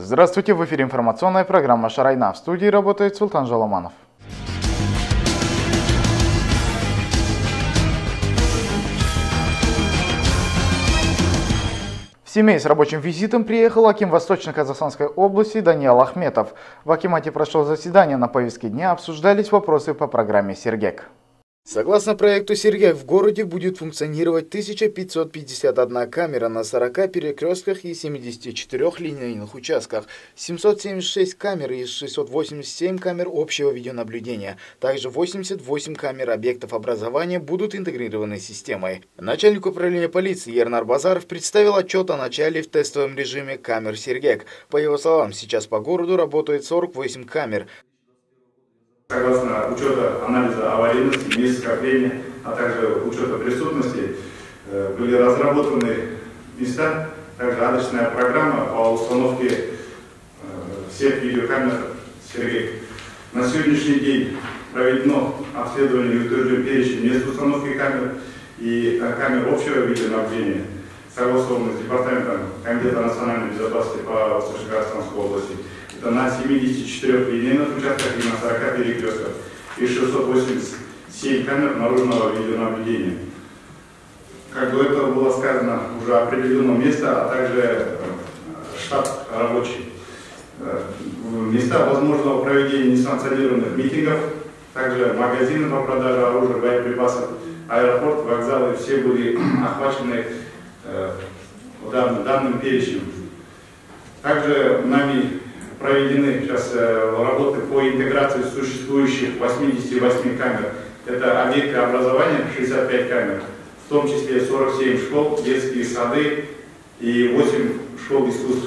Здравствуйте, в эфире информационная программа «Шарайна». В студии работает Султан Жаламанов. В Семей с рабочим визитом приехал аким Восточно-Казахстанской области Даниил Ахметов. В акимате прошло заседание, на повестке дня обсуждались вопросы по программе «Сергек». Согласно проекту «Сергек», в городе будет функционировать 1551 камера на 40 перекрестках и 74 линейных участках, 776 камер и 687 камер общего видеонаблюдения. Также 88 камер объектов образования будут интегрированы системой. Начальник управления полиции Ернар Базаров представил отчет о начале в тестовом режиме камер «Сергек». По его словам, сейчас по городу работает 48 камер. Согласно учета анализа аварийности, мест скопления, а также учета преступности, были разработаны места, также адресная программа по установке всех видеокамер «Сергек». На сегодняшний день проведено обследование и утвержден перечень мест установки камер и камер общего видеонаблюдения, согласованно с Департаментом Комитета национальной безопасности по Восточно-Казахстанской области. Это на 74 линейных участках и на 40 перекрестках и 687 камер наружного видеонаблюдения. Как до этого было сказано, уже определено место, а также штат рабочий. Места возможного проведения несанкционированных митингов, также магазины по продаже оружия, боеприпасов, аэропорт, вокзалы, все были охвачены данным перечнем. Также нами проведены сейчас работы по интеграции существующих 88 камер. Это объекты образования, 65 камер, в том числе 47 школ, детские сады и 8 школ искусств.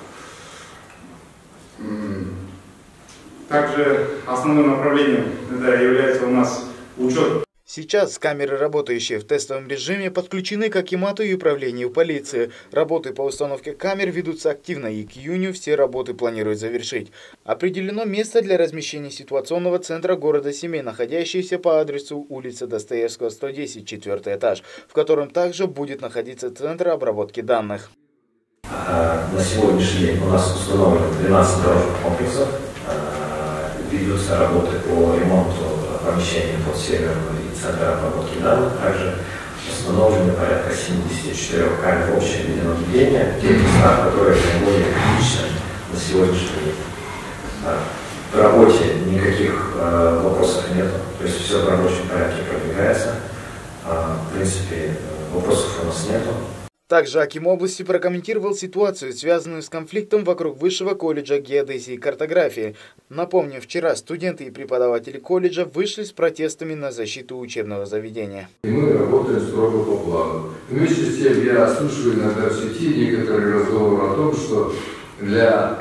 Также основным направлением это является у нас учет. Сейчас камеры, работающие в тестовом режиме, подключены к акимату и управлению полиции. Работы по установке камер ведутся активно, и к июню все работы планируют завершить. Определено место для размещения ситуационного центра города Семей, находящееся по адресу улица Достоевского, 110, 4 этаж, в котором также будет находиться центр обработки данных. На сегодняшний день у нас установлено 12 дорожных комплексов. Ведутся работы по ремонту помещений под серверную и центр обработки данных. Также установлены порядка 74 камер общего видеонаблюдения в тех местах, которые наиболее критичны на сегодняшний день. В работе никаких вопросов нет, то есть все в рабочем порядке продвигается. В принципе, вопросов у нас нету. Также аким области прокомментировал ситуацию, связанную с конфликтом вокруг Высшего колледжа геодезии и картографии. Напомню, вчера студенты и преподаватели колледжа вышли с протестами на защиту учебного заведения. Мы работаем строго по плану. Вместе с тем я слышу иногда в сети некоторые разговоры о том, что для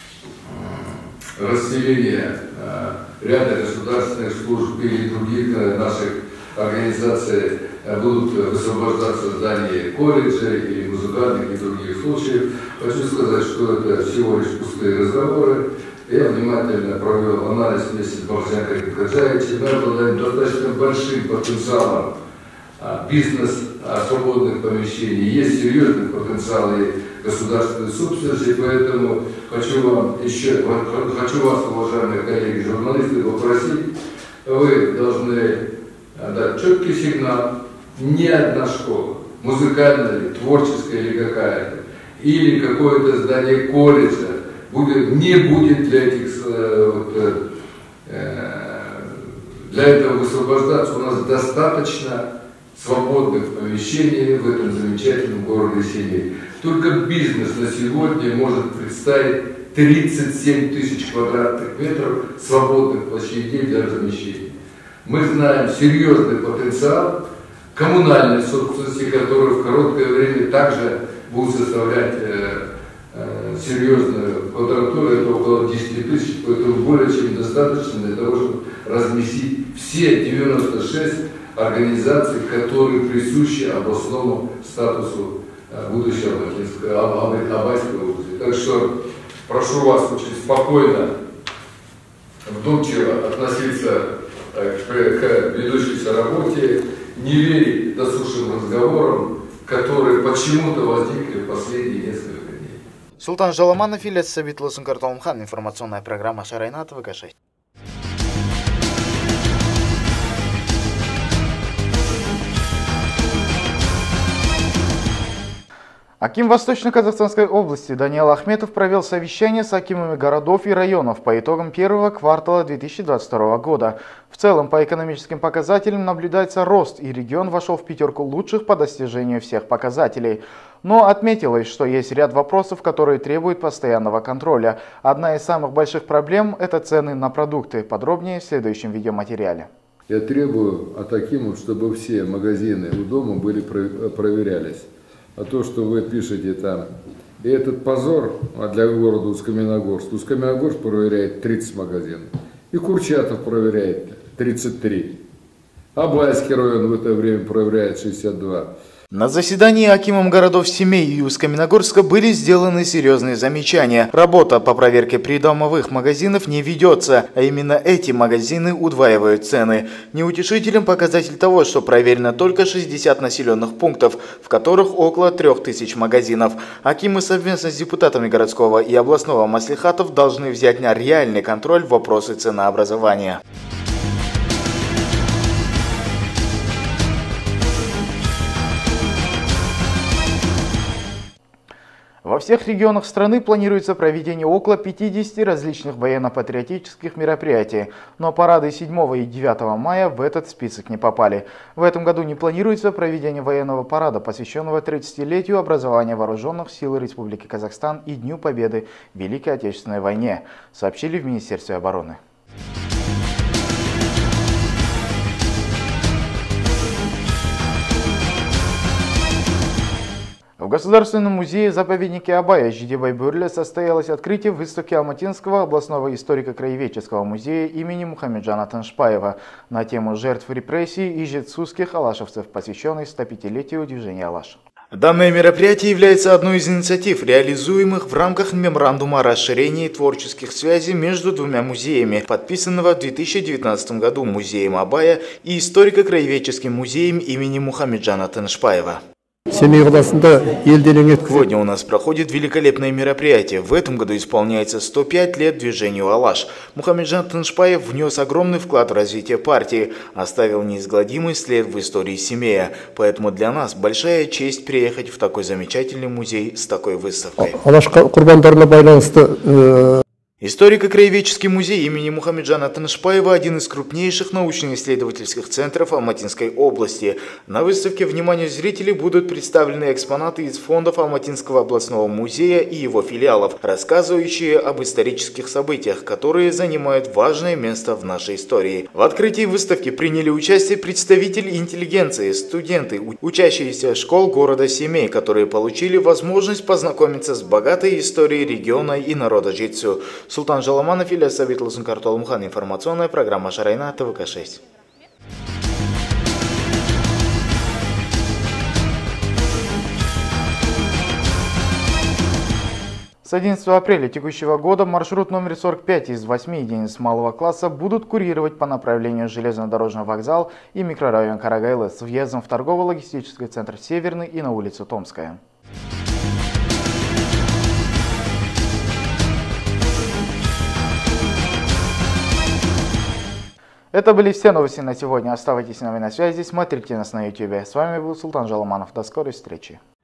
расселения ряда государственных служб или других наших организаций будут высвобождаться здания колледжа или музыкальных и других случаев. Хочу сказать, что это всего лишь пустые разговоры. Я внимательно провел анализ вместе с Бахтияром Хаджаевичем. Мы обладаем достаточно большим потенциалом бизнес свободных помещений. Есть серьезный потенциал и государственной собственности, поэтому хочу вас, уважаемые коллеги журналисты, попросить, вы должны дать четкий сигнал. Ни одна школа, музыкальная ли, творческая или какая-то, или какое-то здание колледжа не будет для этого высвобождаться. У нас достаточно свободных помещений в этом замечательном городе Семей. Только бизнес на сегодня может представить 37 тысяч квадратных метров свободных площадей для размещения. Мы знаем серьезный потенциал коммунальной собственности, которые в короткое время также будут составлять серьезную квадратуру, это около 10 тысяч, поэтому более чем достаточно для того, чтобы разместить все 96 организаций, которые присущи областному статусу будущей Абайской области. Так что прошу вас очень спокойно, вдумчиво относиться к ведущейся работе, не верить досужим разговорам, которые почему-то возникли в последние несколько дней. Султан Жаламанов, Ильяс Сабитлы Сункартолмхан. Информационная программа Шарайна ТВК-6. Аким Восточно-Казахстанской области Даниил Ахметов провел совещание с акимами городов и районов по итогам первого квартала 2022 года. В целом, по экономическим показателям наблюдается рост, и регион вошел в пятерку лучших по достижению всех показателей. Но отметилось, что есть ряд вопросов, которые требуют постоянного контроля. Одна из самых больших проблем – это цены на продукты. Подробнее в следующем видеоматериале. Я требую от акимов, чтобы все магазины у дома проверялись. А то, что вы пишете там, и этот позор для города Усть-Каменогорск. Усть-Каменогорск проверяет 30 магазинов, и Курчатов проверяет 33, Абайский район в это время проверяет 62. На заседании акимом городов Семей и Усть-Каменогорска были сделаны серьезные замечания. Работа по проверке придомовых магазинов не ведется, а именно эти магазины удваивают цены. Неутешителен показатель того, что проверено только 60 населенных пунктов, в которых около 3000 магазинов. Акимы совместно с депутатами городского и областного маслихатов должны взять на реальный контроль вопросы ценообразования. Во всех регионах страны планируется проведение около 50 различных военно-патриотических мероприятий, но парады 7 и 9 мая в этот список не попали. В этом году не планируется проведение военного парада, посвященного 30-летию образования Вооруженных сил Республики Казахстан и Дню Победы в Великой Отечественной войне, сообщили в Министерстве обороны. В Государственном музее-заповеднике Абая Жидебай-Бюрле состоялось открытие выставки Алматинского областного историко-краеведческого музея имени Мухамеджана Тынышпаева на тему жертв репрессий и жетсусских алашевцев, посвященной 105-летию движения «Алаш». Данное мероприятие является одной из инициатив, реализуемых в рамках меморандума о расширении творческих связей между двумя музеями, подписанного в 2019 году музеем Абая и историко-краеведческим музеем имени Мухамеджана Тынышпаева. Сегодня у нас проходит великолепное мероприятие. В этом году исполняется 105 лет движению «Алаш». Мухамеджан Тынышпаев внес огромный вклад в развитие партии, оставил неизгладимый след в истории Семея. Поэтому для нас большая честь приехать в такой замечательный музей с такой выставкой. Историко-краеведческий музей имени Мухамеджана Тынышпаева – один из крупнейших научно-исследовательских центров Алматинской области. На выставке вниманию зрителей будут представлены экспонаты из фондов Алматинского областного музея и его филиалов, рассказывающие об исторических событиях, которые занимают важное место в нашей истории. В открытии выставки приняли участие представители интеллигенции, студенты, учащиеся школ города Семей, которые получили возможность познакомиться с богатой историей региона и народа Жетсу. Султан Жаламанов, Ильяс Сабитлы Сункартолмхан. Информационная программа Шарайна ТВК-6. С 11 апреля текущего года маршрут номер 45 из 8 единиц малого класса будут курировать по направлению железнодорожный вокзал и микрорайон Карагайлы с въездом в торгово-логистический центр Северный и на улицу Томская. Это были все новости на сегодня. Оставайтесь с нами на связи, смотрите нас на YouTube. С вами был Султан Жаламанов. До скорой встречи.